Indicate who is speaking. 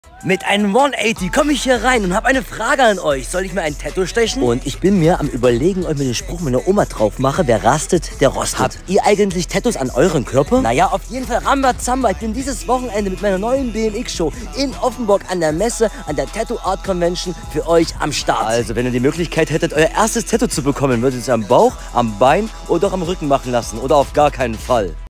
Speaker 1: Mit einem 180 komme ich hier rein und habe eine Frage an euch. Soll ich mir ein Tattoo stechen? Und ich bin mir am Überlegen, ob ich mir den Spruch meiner Oma drauf mache: Wer rastet, der rostet. Habt ihr eigentlich Tattoos an euren Körper? Naja, auf jeden Fall Rambazamba. Ich bin dieses Wochenende mit meiner neuen BMX-Show in Offenburg an der Messe, an der Tattoo Art Convention für euch am Start. Also, wenn ihr die Möglichkeit hättet, euer erstes Tattoo zu bekommen, würdet ihr es am Bauch, am Bein oder auch am Rücken machen lassen. Oder auf gar keinen Fall.